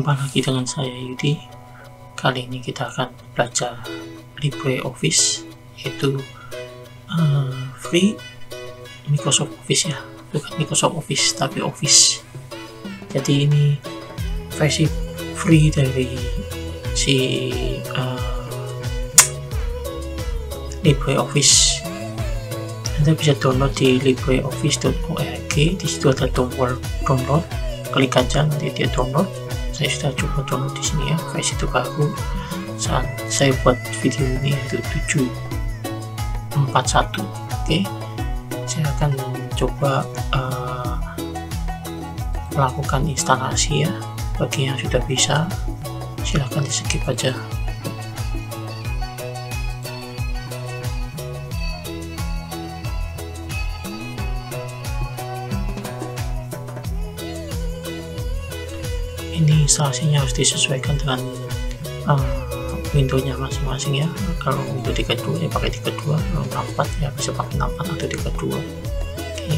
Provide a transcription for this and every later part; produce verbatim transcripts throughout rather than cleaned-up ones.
Jumpa lagi dengan saya Yudi. Kali ini kita akan belajar LibreOffice, yaitu uh, free Microsoft Office ya, bukan Microsoft Office tapi Office. Jadi ini versi free dari si uh, LibreOffice. Anda bisa download di libreoffice dot org. Di situ ada tombol download, klik aja nanti dia download. Saya sudah coba download di sini ya, versi terbaru saat saya buat video ini itu tujuh empat satu. Oke, saya akan coba uh, melakukan instalasi ya. Bagi yang sudah bisa, silahkan di skip aja. Ini instalasinya harus disesuaikan dengan uh, Windows-nya masing-masing ya. Kalau Windows tiga puluh dua ya pakai tiga puluh dua, kalau enam puluh empat ya bisa pakai enam puluh empat atau tiga puluh dua. Oke,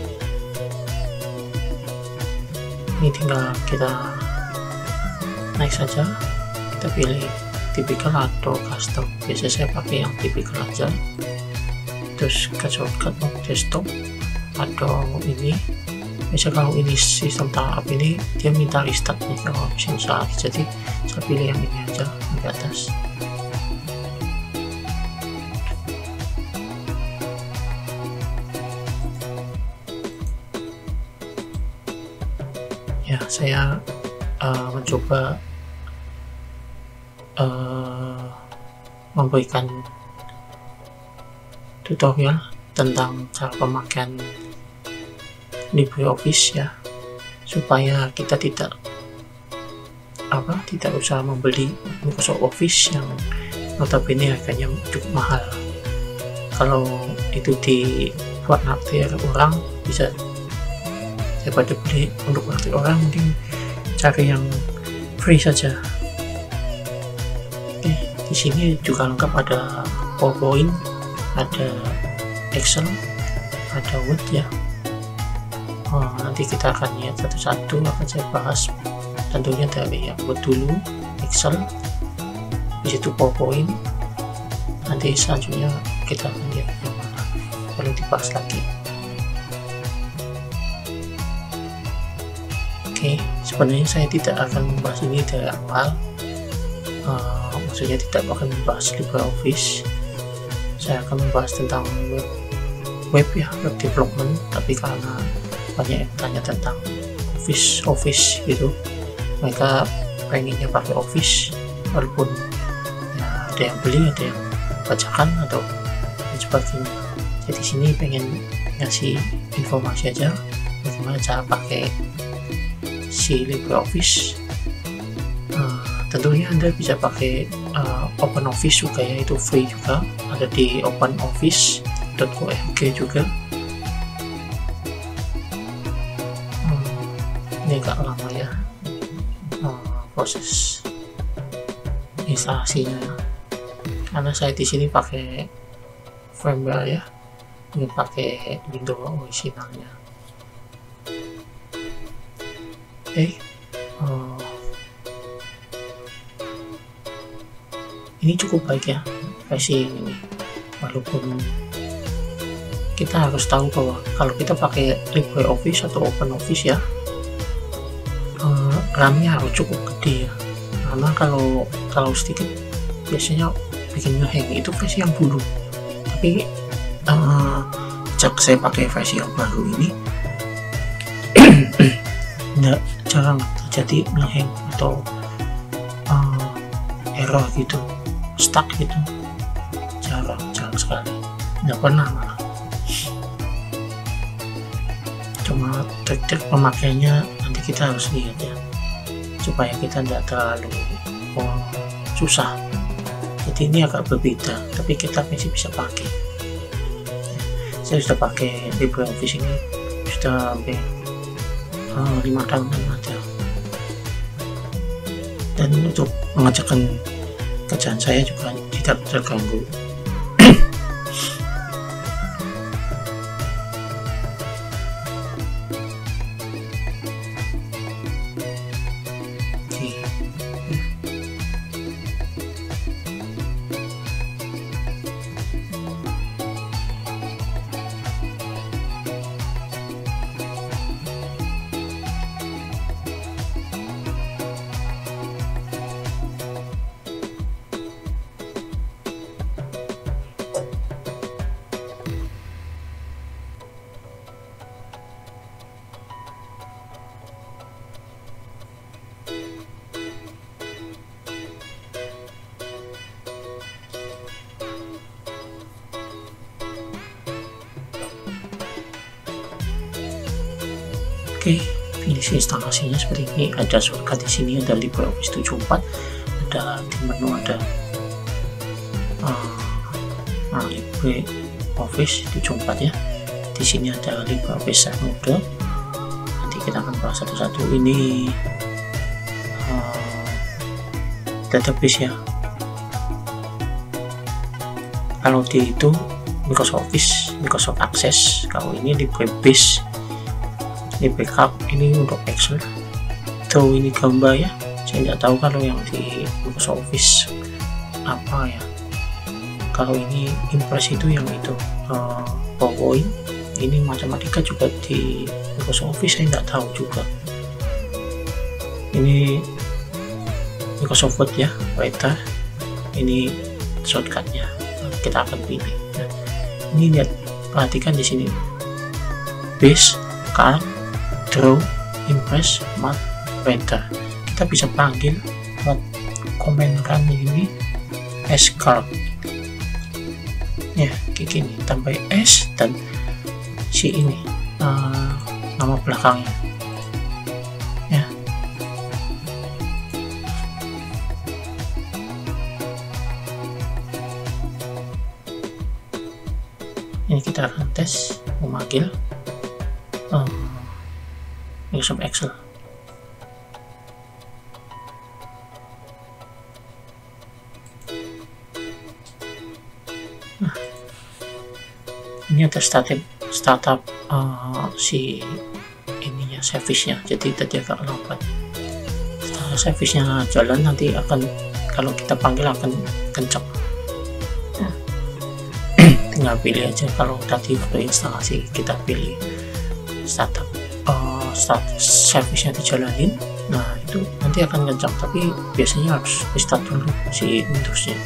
ini tinggal kita next saja, kita pilih typical atau custom. Biasanya saya pakai yang typical aja. Terus ke shortcut mode desktop atau ini. Misal kalau ini sistem startup ini dia minta restart nih kalau mesin saat, jadi saya pilih yang ini aja di atas. Ya, saya uh, mencoba uh, memberikan tutorial tentang cara pemakaian LibreOffice ya, supaya kita tidak apa tidak usah membeli Microsoft Office yang notabene harganya cukup mahal. Kalau itu dibuat naksir orang, bisa daripada beli untuk naksir orang, mending cari yang free saja. Oke, di sini juga lengkap, ada PowerPoint, ada Excel, ada Word ya. Oh, nanti kita akan lihat satu-satu, akan saya bahas tentunya dari yang Word dulu, Excel, di situ PowerPoint, nanti selanjutnya kita akan lihat yang mana perlu dibahas lagi. Oke, sebenarnya saya tidak akan membahas ini dari awal, uh, maksudnya tidak akan membahas LibreOffice. Saya akan membahas tentang web, web ya, web development, tapi karena banyak yang tanya tentang Office Office gitu, mereka pengennya pakai Office, walaupun ya, ada yang beli, ada yang bacakan atau dan sebagainya. Jadi sini pengen ngasih informasi aja bagaimana cara pakai si LibreOffice. Uh, tentunya Anda bisa pakai uh, OpenOffice juga ya, itu free juga, ada di openoffice dot org juga. Ini agak lama ya uh, proses instalasinya, karena saya di sini pakai firmware ya, ini pakai Windows originalnya. Oke, okay. uh, ini cukup baik ya versi ini, walaupun kita harus tahu bahwa kalau kita pakai LibreOffice atau OpenOffice ya, RAM-nya harus cukup gede ya, karena kalau kalau sedikit biasanya bikin ngehang. Itu versi yang dulu, tapi uh, sejak saya pakai versi yang baru ini nggak jarang terjadi ngehang atau uh, error gitu, stuck gitu, jarang jarang sekali, nggak pernah malah. Cuma trik-trik pemakaiannya nanti kita harus lihat ya, supaya kita tidak terlalu oh, susah. Jadi ini agak berbeda, tapi kita masih bisa pakai. Saya sudah pakai LibreOffice ini sudah hampir uh, lima tahunan ada, dan untuk mengerjakan kerjaan saya juga tidak terganggu. Oke, Oke, finish instalasinya seperti ini. Ada shortcut di sini, ada LibreOffice tujuh puluh empat, ada di menu ada uh, nah, LibreOffice tujuh puluh empat ya. Di sini ada LibreOffice Save Model. Nanti kita akan bahas satu-satu. Ini uh, database ya. Kalau di itu Microsoft Office, Microsoft Access. Kalau ini LibreBase, LibreCalc ini untuk Excel. Atau ini gambar ya. Saya tidak tahu kalau yang di Microsoft Office apa ya. Kalau ini Impress itu yang itu uh, PowerPoint. Ini matematika juga di Microsoft Office, saya tidak tahu juga. Ini Microsoft Word ya, Writer. Ini shortcutnya. Kita akan pilih. Nah, ini lihat, perhatikan di sini. Base, Calc, Draw, Impress, Math, Writer. Kita bisa panggil buat komen run ini as Calc. Ya, kayak gini. Tambah S dan si ini uh, nama belakangnya. Ya. Ini kita akan tes memanggil um, Microsoft Excel. Nah, ini ada startup startup uh, si ininya service-nya, jadi tadi agak lambat. Setelah service-nya jalan, nanti akan kalau kita panggil akan kencang. Tinggal pilih aja. Kalau tadi waktu instalasi kita pilih startup uh, start service-nya dijalanin, nah itu nanti akan kencang, tapi biasanya harus restart dulu si Windows-nya.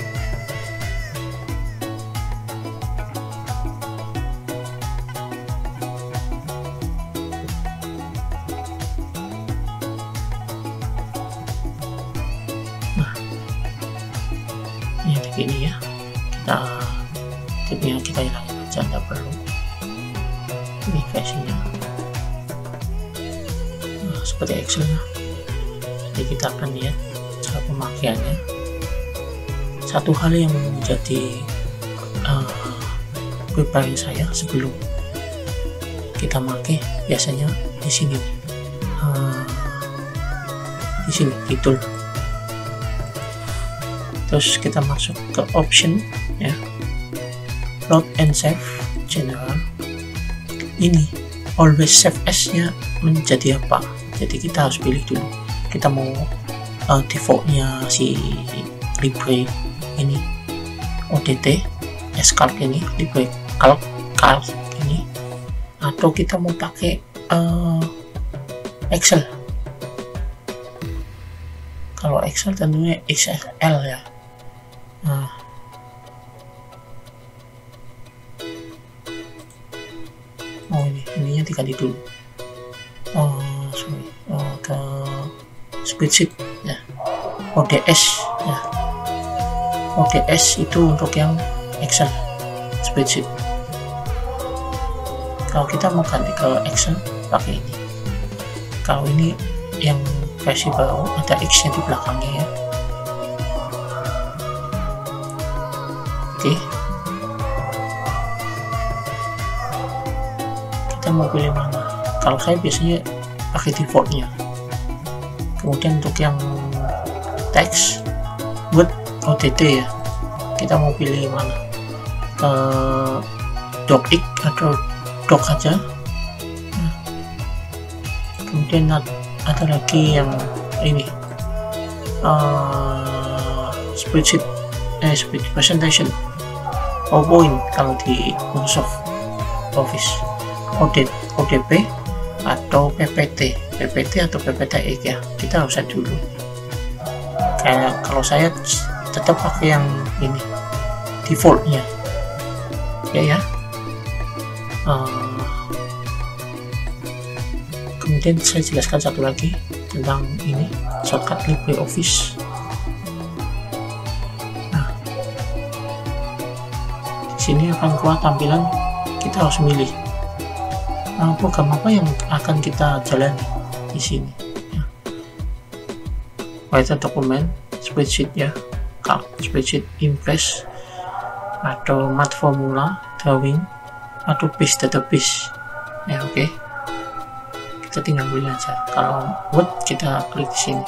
Nah, ini begini ya, kita tipnya kita hilangin aja, nggak perlu. Ini versinya nah, seperti Excel ya. Jadi kita akan lihat cara pemakaiannya. Satu hal yang menjadi uh, preparing saya sebelum kita pakai biasanya di sini, uh, di sini titul. Terus kita masuk ke option ya. Load and save general. Ini always save as nya menjadi apa, jadi kita harus pilih dulu kita mau uh, defaultnya si Libre ini O D T S-Calc ini, Libre Calc Calc ini, atau kita mau pakai uh, Excel. Kalau Excel tentunya X L ya. Nah, oh ini ininya diganti dulu. Oh sorry, oh, ke spreadsheet ya, O D S ya. O D S itu untuk yang Excel spreadsheet. Kalau kita mau ganti ke Excel pakai ini. Kalau ini yang versi baru ada X nya di belakangnya ya. Oke, kita mau pilih mana? Kalau saya biasanya pakai defaultnya. Kemudian untuk yang teks buat O D T ya, kita mau pilih mana? Ke docx atau doc aja. Nah, kemudian ada lagi yang ini uh, spreadsheet eh spreadsheet presentation PowerPoint kalau di Microsoft Office, O D P atau P P T P P T atau P P T X ya, kita harus set dulu. Kayak kalau saya tetap pakai yang ini defaultnya ya ya. Uh, kemudian saya jelaskan satu lagi tentang ini shortcut LibreOffice. Nah, di sini akan keluar tampilan, kita harus milih uh, program apa yang akan kita jalani di sini ya. Writer dokumen, spreadsheet ya, spreadsheet, impress, atau mat formula, drawing, atau base database ya. Oke, okay. Kita tinggal pilih aja. Kalau Word kita klik di sini.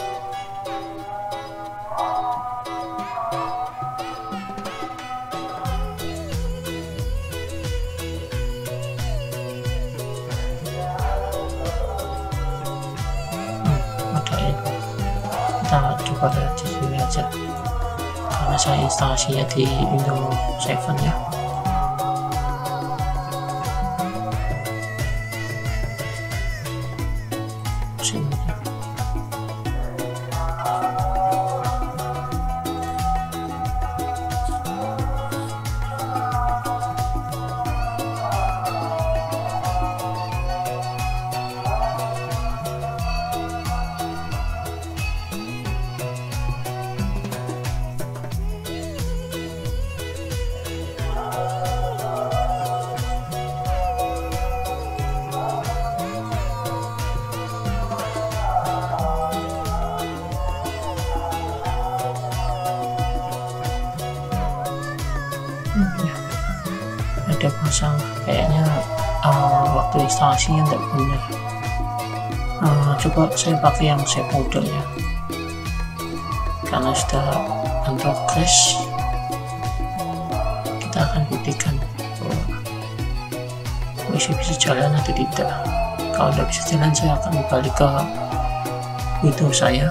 Hmm, ada ini. Kita coba lihat di sini aja. Karena saya instalasinya di Windows tujuh ya. Ada masalah kayaknya uh, waktu instalasinya tidak benar. Uh, coba saya pakai yang save model ya, karena sudah under crash. Kita akan buktikan bahwa masih bisa jalan atau tidak. Kalau tidak bisa jalan, saya akan balik ke Windows saya.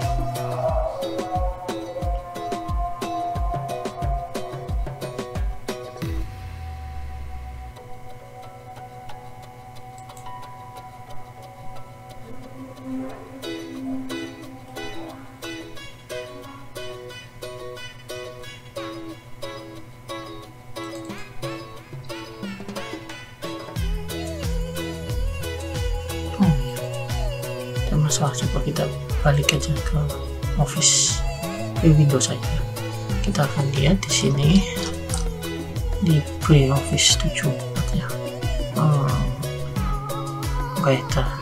Masalah, coba kita balik aja ke Office di Windows saja. Kita akan lihat di sini di pre-Office tujuh ya. Hmm, Writer.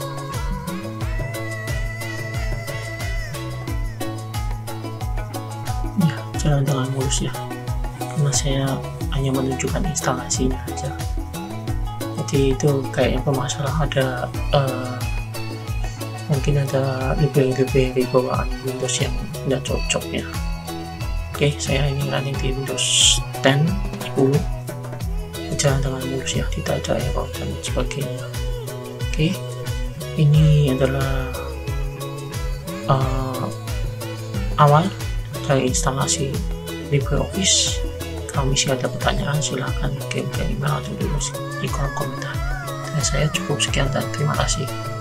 Ya, jalan dengan mulus ya. Karena saya hanya menunjukkan instalasinya aja. Jadi itu kayaknya bermasalah, ada uh, mungkin ada library-library bawaan Windows yang tidak cocok ya. Oke, saya ini running di Windows sepuluh, berjalan dengan mulus ya, tidak ada error dan sebagainya. Oke, ini adalah uh, awal dari instalasi LibreOffice. Kalau masih ada pertanyaan, silahkan kirim ke email atau tulis di kolom komentar. Dan saya cukup sekian dan terima kasih.